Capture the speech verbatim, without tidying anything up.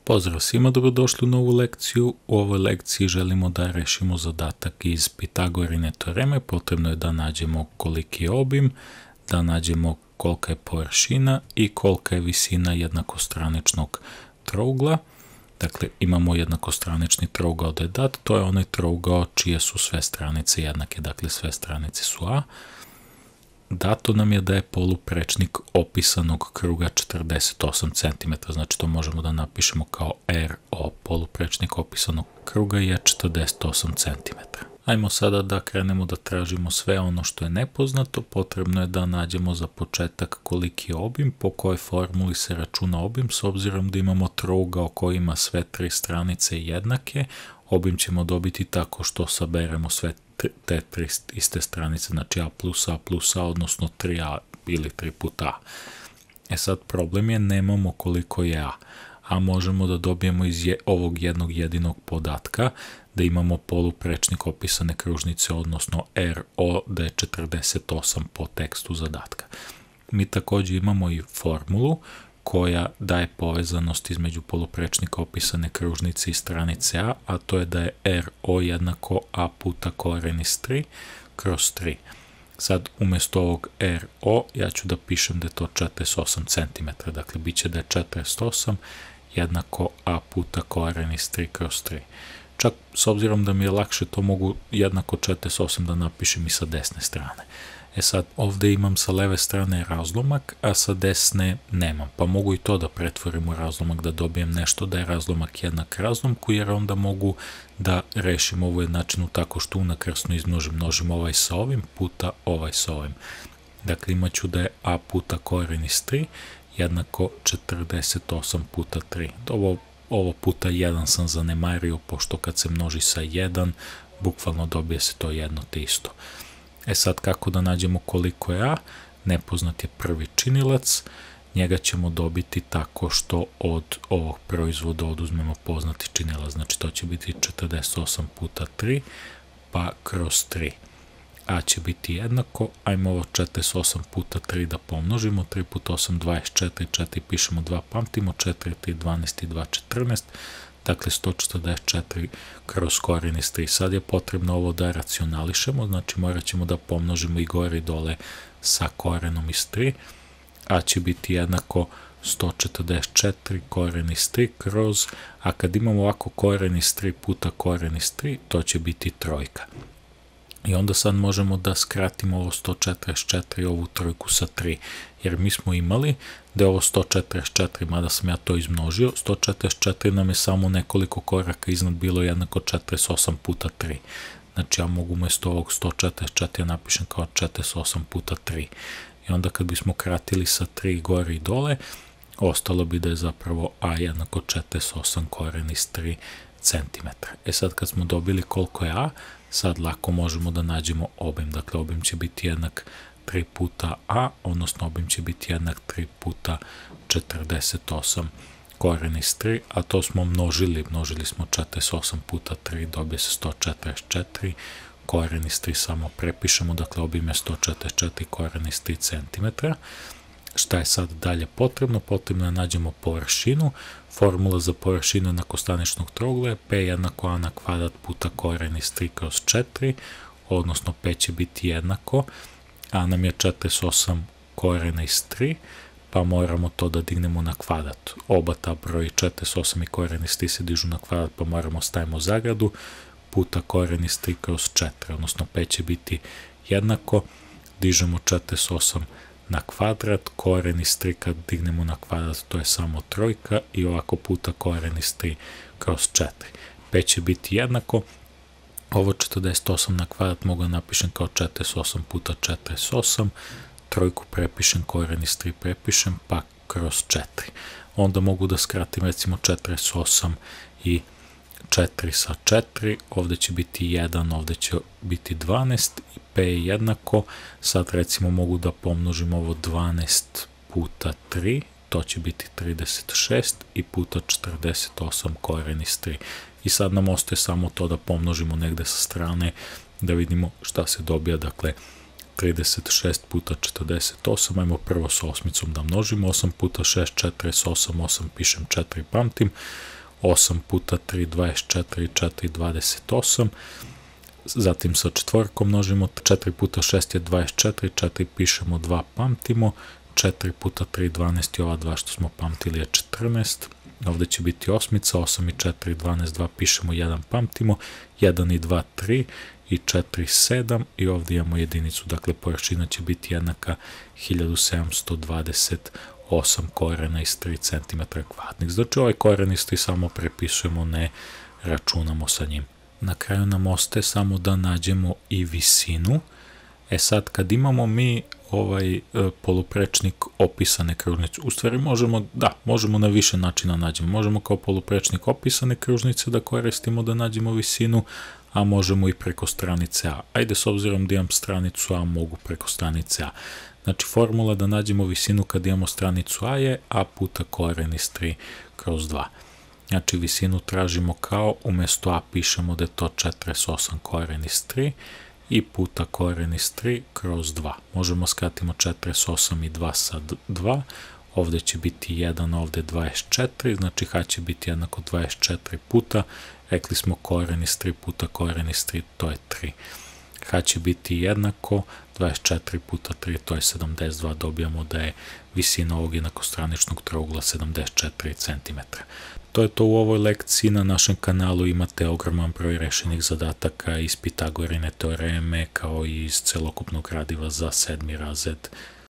Pozdrav svima, dobrodošli u novu lekciju. U ovoj lekciji želimo da rešimo zadatak iz Pitagorine teoreme. Potrebno je da nađemo koliki je obim, da nađemo kolika je površina i kolika je visina jednakostraničnog trougla. Dakle, imamo jednakostranični trougao da je dat, to je onaj trougao čije su sve stranice jednake, dakle sve stranice su A. Dato nam je da je poluprečnik opisanog kruga četrdeset osam centimetara, znači to možemo da napišemo kao R O, poluprečnik opisanog kruga je četrdeset osam centimetara. Ajmo sada da krenemo da tražimo sve ono što je nepoznato. Potrebno je da nađemo za početak koliki je obim, po kojoj formuli se računa obim, s obzirom da imamo trougao koji ima sve tri stranice jednake. Obim ćemo dobiti tako što saberemo sve te tri iste stranice, znači A plus A plus A, odnosno tri A ili tri puta A. E sad problem je, nemamo koliko je A, a možemo da dobijemo iz ovog jednog jedinog podatka da imamo poluprečnik opisane kružnice, odnosno R O, da je četrdeset osam po tekstu zadatka. Mi također imamo i formulu koja daje povezanost između poluprečnika opisane kružnice i stranice A, a to je da je R O jednako A puta koren iz tri kroz tri. Sad, umjesto ovog R O, ja ću da pišem da je to četrdeset osam centimetara, dakle, bit će da je četrdeset osam jednako A puta koren iz tri kroz tri. Čak, s obzirom da mi je lakše, to mogu jednako četrdeset osam da napišem i sa desne strane. E sad, ovdje imam sa leve strane razlomak, a sa desne nemam, pa mogu i to da pretvorim u razlomak, da dobijem nešto da je razlomak jednak razlomku, jer onda mogu da rešim ovu jednačinu tako što unakrsno izmnožim, množim ovaj sa ovim puta ovaj sa ovim. Dakle, imat ću da je A puta koren iz tri jednako četrdeset osam puta tri. Ovo, ovo puta jedan sam zanemario, pošto kad se množi sa jedan, bukvalno dobije se to jedno te isto. E sad, kako da nađemo koliko je A? Nepoznat je prvi činilac, njega ćemo dobiti tako što od ovog proizvoda oduzmemo poznati činilac, znači to će biti četrdeset osam puta tri, pa kroz tri. A će biti jednako, ajmo ovo četrdeset osam puta tri da pomnožimo, tri puta osam, dvadeset četiri, četiri pišemo, dva pamtimo, četiri, tri, dvanaest i dva, četrnaest, dakle sto četrdeset četiri kroz koren iz tri. Sad je potrebno ovo da racionališemo, znači morat ćemo da pomnožimo i gore i dole sa korenom iz tri, a će biti jednako sto četrdeset četiri koren iz tri kroz, a kad imamo ovako koren iz tri puta koren iz tri, to će biti trojka. I onda sad možemo da skratimo ovo sto četrdeset četiri, ovu trojku sa tri, jer mi smo imali da je ovo sto četrdeset četiri, mada sam ja to izmnožio, sto četrdeset četiri nam je samo nekoliko koraka iznad bilo jednako četrdeset osam puta tri. Znači ja mogu umjesto ovog sto četrdeset četiri napišem kao četrdeset osam puta tri. I onda kad bismo kratili sa tri gore i dole, ostalo bi da je zapravo A jednako četrdeset osam koren iz tri centimetra. E sad kad smo dobili koliko je A, sad lako možemo da nađemo obim. Dakle, obim će biti jednak tri puta A, odnosno obim će biti jednak tri puta četrdeset osam koren iz tri, a to smo množili, množili smo četrdeset osam puta tri, dobije se sto četrdeset četiri, koren iz tri samo prepišemo, dakle obim je sto četrdeset četiri koren iz tri centimetra. Šta je sad dalje potrebno? Potrebno je da nađemo površinu. Formula za površinu jednakostraničnog trougla je P jednako A na kvadrat puta koren iz tri kroz četiri, odnosno P će biti jednako, A nam je četrdeset osam korena iz tri, pa moramo to da dignemo na kvadrat. Oba ta broji četrdeset osam i koren iz tri se dižu na kvadrat, pa moramo stavimo zagradu, puta koren iz tri kroz četiri, odnosno P će biti jednako, dižemo četrdeset osam na kvadrat, koren iz tri kad dignemo na kvadrat, to je samo trojka, i ovako puta koren iz tri kroz četiri. P će biti jednako, ovo četrdeset osam na kvadrat mogu da napišem kao četrdeset osam puta četrdeset osam, trojku prepišem, koren iz tri prepišem, pa kroz četiri. Onda mogu da skratim recimo četrdeset osam i četiri sa četiri, ovdje će biti jedan, ovdje će biti dvanaest, i P je jednako, sad recimo mogu da pomnožim ovo dvanaest puta tri, to će biti trideset šest, i puta četrdeset osam koren iz tri. I sad nam ostaje samo to da pomnožimo negde sa strane, da vidimo šta se dobija, dakle trideset šest puta četrdeset osam, ajmo prvo sa osmicom da množimo, osam puta šest, četrdeset osam, osam pišem, četiri pamtim, osam puta tri, dvadeset četiri, četiri, dvadeset osam, zatim sa četvorkom množimo, četiri puta šest je dvadeset četiri, četiri pišemo, dva pamtimo, četiri puta tri, dvanaest i ova dva što smo pamtili je četrnaest, ovdje će biti osmica, osam i četiri, dvanaest, dva pišemo, jedan pamtimo, jedan i dva, tri i četiri, sedam i ovdje imamo jedinicu, dakle površina će biti jednaka hiljadu sedamsto dvadeset osam korena iz tri centimetra kvadratnih. Znači ovaj koren iz tri samo prepisujemo, ne računamo sa njim. Na kraju nam ostaje samo da nađemo i visinu. E sad, kad imamo mi ovaj e, poluprečnik opisane kružnice, u stvari možemo, da, možemo na više načina nađemo. Možemo kao poluprečnik opisane kružnice da koristimo da nađemo visinu, a možemo i preko stranice A. Ajde, s obzirom da imam stranicu A, mogu preko stranice A. Znači, formula da nađemo visinu kad imamo stranicu A je A puta koren iz tri kroz dva. Znači, visinu tražimo kao, umjesto A pišemo da je to četrdeset osam koren iz tri i puta koren iz tri kroz dva. Možemo skratimo četrdeset osam i dva sa dva, ovdje će biti jedan, ovdje dvadeset četiri, znači H će biti jednako dvadeset četiri puta, rekli smo koren iz tri puta koren iz tri, to je tri. H će biti jednako dvadeset četiri puta tri, to je sedamdeset dva, dobijamo da je visina ovog jednakostraničnog trougla sedamdeset četiri centimetra. To je to u ovoj lekciji. Na našem kanalu imate ogroman broj rešenih zadataka iz Pitagorine teoreme, kao i iz celokupnog gradiva za sedmi razred